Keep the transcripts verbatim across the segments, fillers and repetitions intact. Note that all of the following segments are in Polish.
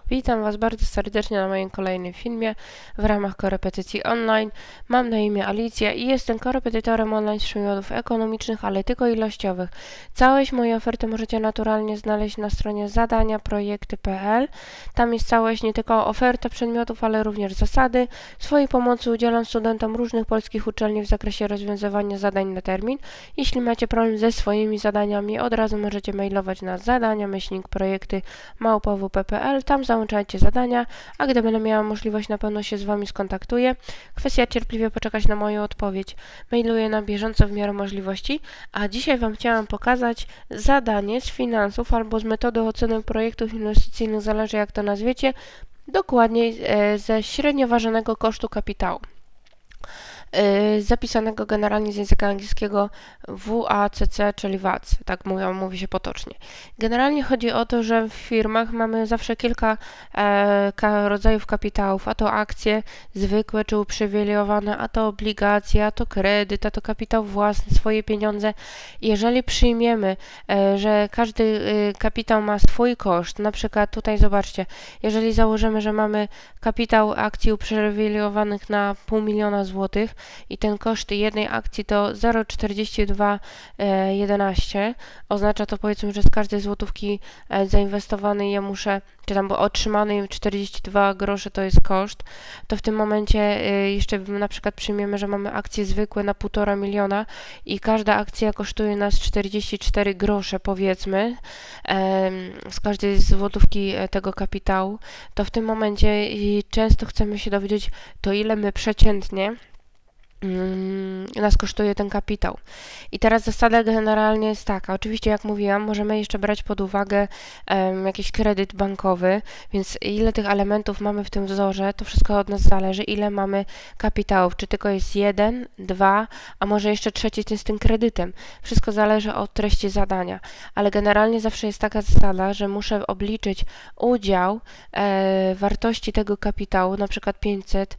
Witam Was bardzo serdecznie na moim kolejnym filmie w ramach korepetycji online. Mam na imię Alicja i jestem korepetytorem online z przedmiotów ekonomicznych, ale tylko ilościowych. Całość mojej oferty możecie naturalnie znaleźć na stronie zadania projekty kropka p l. Tam jest całość nie tylko oferta przedmiotów, ale również zasady. Swojej pomocy udzielam studentom różnych polskich uczelni w zakresie rozwiązywania zadań na termin. Jeśli macie problem ze swoimi zadaniami, od razu możecie mailować na zadania myślnik projekty małpa w p kropka p l. Tam załączajcie zadania, a gdy będę miała możliwość, na pewno się z Wami skontaktuję. Kwestia cierpliwie poczekać na moją odpowiedź. Mailuję na bieżąco w miarę możliwości, a dzisiaj Wam chciałam pokazać zadanie z finansów albo z metody oceny projektów inwestycyjnych, zależy jak to nazwiecie, dokładniej e, ze średnio ważonego kosztu kapitału. Zapisanego generalnie z języka angielskiego W A C C, czyli V A C, tak mówią, mówi się potocznie. Generalnie chodzi o to, że w firmach mamy zawsze kilka e, ka, rodzajów kapitałów, a to akcje zwykłe czy uprzywilejowane, a to obligacje, a to kredyt, a to kapitał własny, swoje pieniądze. Jeżeli przyjmiemy, e, że każdy e, kapitał ma swój koszt, na przykład tutaj zobaczcie, jeżeli założymy, że mamy kapitał akcji uprzywilejowanych na pół miliona złotych, i ten koszt jednej akcji to zero przecinek czterdzieści dwa jedenaście. Oznacza to, powiedzmy, że z każdej złotówki zainwestowanej ja muszę, czy tam otrzymanej czterdzieści dwa grosze to jest koszt, to w tym momencie jeszcze na przykład przyjmiemy, że mamy akcje zwykłe na półtora miliona i każda akcja kosztuje nas czterdzieści cztery grosze, powiedzmy, z każdej złotówki tego kapitału, to w tym momencie często chcemy się dowiedzieć, to ile my przeciętnie nas kosztuje ten kapitał. I teraz zasada generalnie jest taka, oczywiście jak mówiłam, możemy jeszcze brać pod uwagę um, jakiś kredyt bankowy, więc ile tych elementów mamy w tym wzorze, to wszystko od nas zależy, ile mamy kapitałów, czy tylko jest jeden, dwa, a może jeszcze trzeci z tym kredytem. Wszystko zależy od treści zadania, ale generalnie zawsze jest taka zasada, że muszę obliczyć udział e, wartości tego kapitału, na przykład pięćset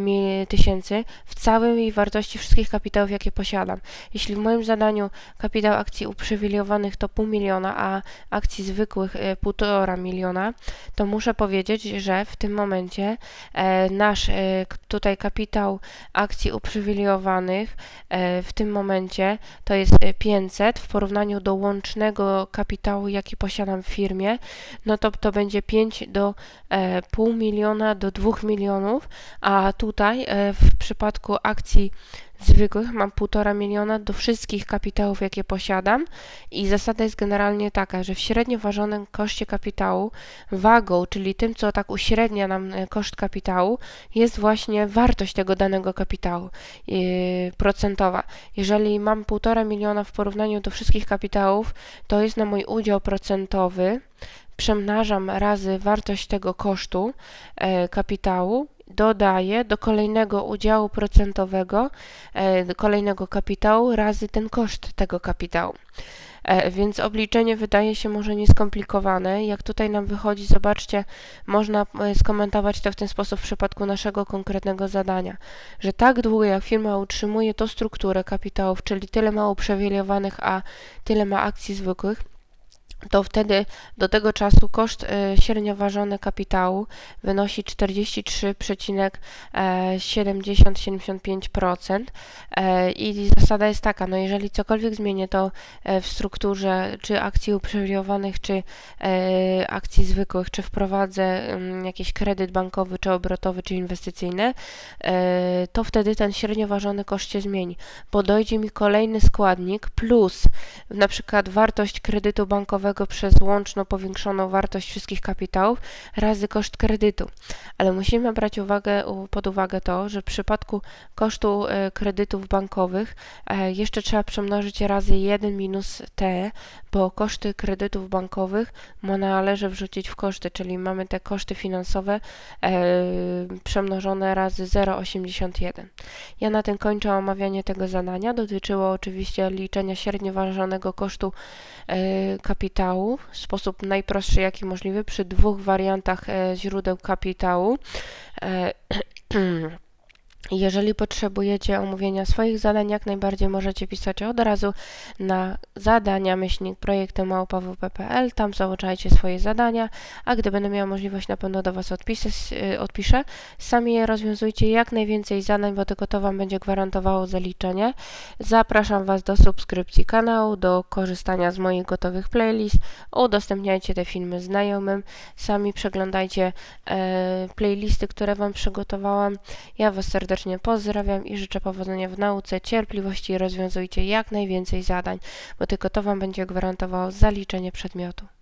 tysięcy w całym wartości wszystkich kapitałów, jakie posiadam. Jeśli w moim zadaniu kapitał akcji uprzywilejowanych to pół miliona, a akcji zwykłych e, półtora miliona, to muszę powiedzieć, że w tym momencie e, nasz e, tutaj kapitał akcji uprzywilejowanych e, w tym momencie to jest pięćset w porównaniu do łącznego kapitału, jaki posiadam w firmie, no to to będzie pięć do e, pół miliona do dwóch milionów, a tutaj e, w przypadku akcji zwykłych mam półtora miliona do wszystkich kapitałów, jakie posiadam i zasada jest generalnie taka, że w średnio ważonym koszcie kapitału wagą, czyli tym, co tak uśrednia nam koszt kapitału, jest właśnie wartość tego danego kapitału yy, procentowa. Jeżeli mam półtora miliona w porównaniu do wszystkich kapitałów, to jest na mój udział procentowy, przemnażam razy wartość tego kosztu e, kapitału, dodaję do kolejnego udziału procentowego, e, do kolejnego kapitału razy ten koszt tego kapitału. E, więc obliczenie wydaje się może nieskomplikowane. Jak tutaj nam wychodzi, zobaczcie, można skomentować to w ten sposób w przypadku naszego konkretnego zadania, że tak długo jak firma utrzymuje tą strukturę kapitałów, czyli tyle ma uprzywilejowanych, a tyle ma akcji zwykłych, to wtedy do tego czasu koszt y, średnio ważony kapitału wynosi czterdzieści trzy przecinek siedemdziesiąt do siedemdziesięciu pięciu procent e, i zasada jest taka, no jeżeli cokolwiek zmienię to e, w strukturze czy akcji uprzywilejowanych, czy e, akcji zwykłych, czy wprowadzę um, jakiś kredyt bankowy, czy obrotowy, czy inwestycyjny, e, to wtedy ten średnio ważony koszt się zmieni, bo dojdzie mi kolejny składnik plus na przykład wartość kredytu bankowego przez łączną powiększoną wartość wszystkich kapitałów razy koszt kredytu. Ale musimy brać uwagę, pod uwagę to, że w przypadku kosztu kredytów bankowych jeszcze trzeba przemnożyć razy jeden minus T, bo koszty kredytów bankowych należy wrzucić w koszty, czyli mamy te koszty finansowe e, przemnożone razy zero przecinek osiemdziesiąt jeden. Ja na tym kończę omawianie tego zadania. Dotyczyło oczywiście liczenia średnio ważonego kosztu e, kapitału w sposób najprostszy jaki możliwy przy dwóch wariantach e, źródeł kapitału. E, Jeżeli potrzebujecie omówienia swoich zadań, jak najbardziej możecie pisać od razu na zadania myślnik projekty małpa w p kropka p l, tam załączajcie swoje zadania, a gdy będę miała możliwość, na pewno do Was odpiszę, odpiszę. Sami je rozwiązujcie jak najwięcej zadań, bo tylko to Wam będzie gwarantowało zaliczenie. Zapraszam Was do subskrypcji kanału, do korzystania z moich gotowych playlist, udostępniajcie te filmy znajomym, sami przeglądajcie e, playlisty, które Wam przygotowałam. Ja Was serdecznie pozdrawiam i życzę powodzenia w nauce, cierpliwości i rozwiązujcie jak najwięcej zadań, bo tylko to Wam będzie gwarantowało zaliczenie przedmiotu.